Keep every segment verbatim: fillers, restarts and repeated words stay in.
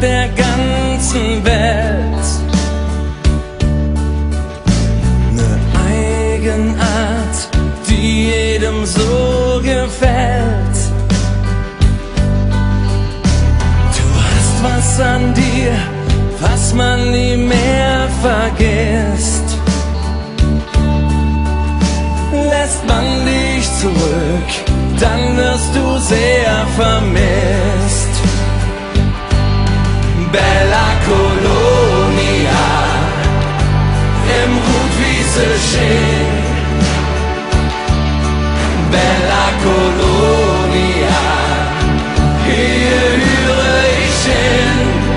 der ganzen Welt. Ne Eigenart, die jedem so gefällt. Du hast was an dir, was man nie mehr vergisst. Lässt man dich zurück, dann wirst du sehr vermisst. Bella Colonia, im Rotwiese Schien. Bella Colonia, hier höre ich hin.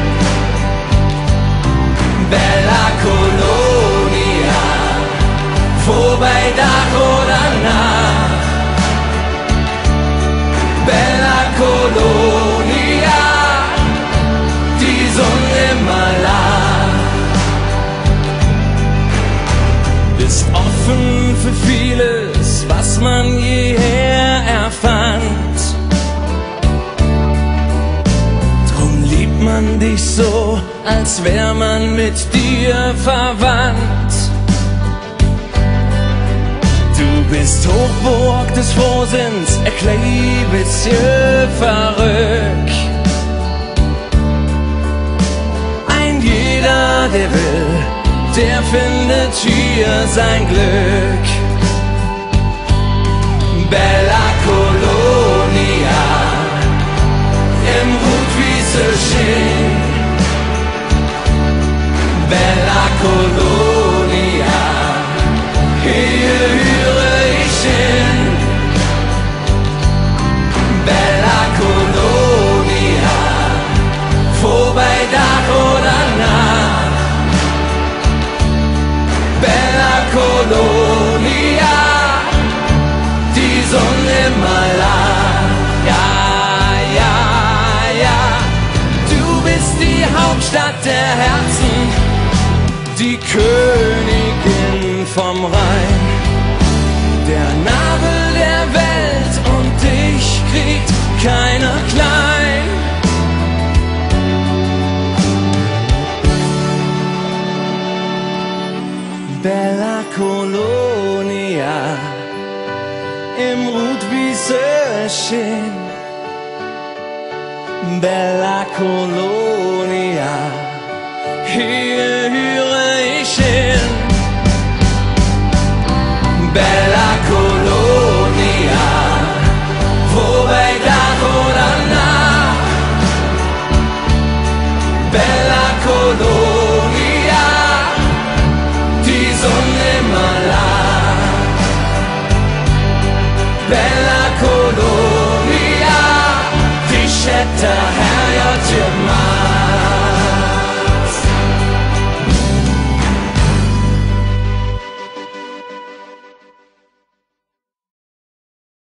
Bella Colonia, vorbei Dach oder Nacht. Bella Colonia, die Sonne mal lacht. Bist offen für vieles, was man jeher erfand. Drum liebt man dich so, als wär man mit dir verwandt. Du bist Hochburg des Frohsinns, erklär bisschen verrückt. Ein jeder, der will, der findet hier sein Glück. Bella Colonia, im Rotwiese Schien. Bella Colonia, hier höre ich hin. Bella Colonia, vorbei Tag oder Nacht. Bella Colonia, die Sonne mal lacht. Ja, ja, ja, du bist die Hauptstadt der Herzen, die Königin vom Rhein, der Nabel der Welt, und dich kriegt keiner klein. Bella Colonia, im Rotwiese Schien. Bella Colonia, hier höre ich hin. Bella Colonia, vorbei Tag oder Nacht. Bella Colonia,